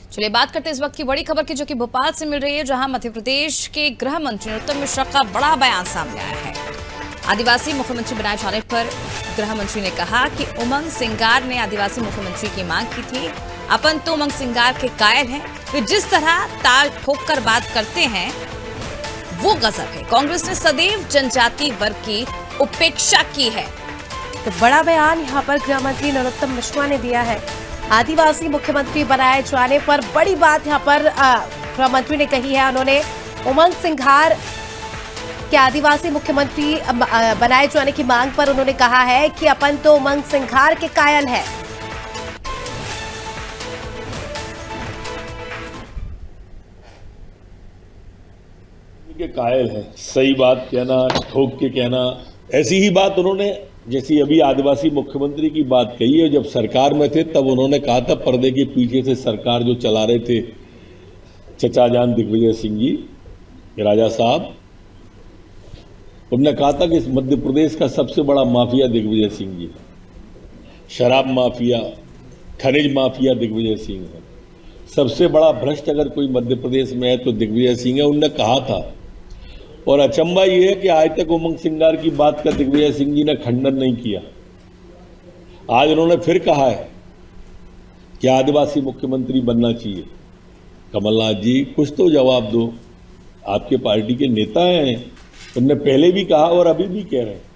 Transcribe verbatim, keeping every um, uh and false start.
चलिए बात करते हैं इस वक्त की बड़ी खबर की, जो कि भोपाल से मिल रही है, जहां मध्य प्रदेश के गृह मंत्री नरोत्तम मिश्रा का बड़ा बयान सामने आया है। आदिवासी मुख्यमंत्री बनाए जाने पर गृह मंत्री ने कहा कि उमंग सिंगार ने आदिवासी मुख्यमंत्री की मांग की थी। अपन तो उमंग सिंगार के कायल हैं, वे जिस तरह ताल ठोक कर बात करते हैं वो गजब है। कांग्रेस ने सदैव जनजाति वर्ग की उपेक्षा की है। तो बड़ा बयान यहाँ पर गृह मंत्री नरोत्तम मिश्रा ने दिया है। आदिवासी मुख्यमंत्री बनाए जाने पर बड़ी बात यहाँ पर गृह मंत्री ने कही है। उन्होंने उमंग सिंगार के आदिवासी मुख्यमंत्री बनाए जाने की मांग पर उन्होंने कहा है कि अपन तो उमंग सिंगार के कायल है। के कायल है, सही बात कहना, ठोक के कहना, ऐसी ही बात उन्होंने जैसी अभी आदिवासी मुख्यमंत्री की बात कही है। जब सरकार में थे तब उन्होंने कहा था, पर्दे के पीछे से सरकार जो चला रहे थे चचा जान दिग्विजय सिंह जी राजा साहब, उन्होंने कहा था कि इस मध्य प्रदेश का सबसे बड़ा माफिया दिग्विजय सिंह जी, शराब माफिया, खनिज माफिया दिग्विजय सिंह है, सबसे बड़ा भ्रष्ट अगर कोई मध्य प्रदेश में है तो दिग्विजय सिंह है, उन्होंने कहा था। और अचंबा ये है कि आज तक उमंग सिंगार की बात का दिग्विजय सिंह जी ने खंडन नहीं किया। आज उन्होंने फिर कहा है कि आदिवासी मुख्यमंत्री बनना चाहिए। कमलनाथ जी कुछ तो जवाब दो, आपके पार्टी के नेता हैं, उन्होंने पहले भी कहा और अभी भी कह रहे हैं।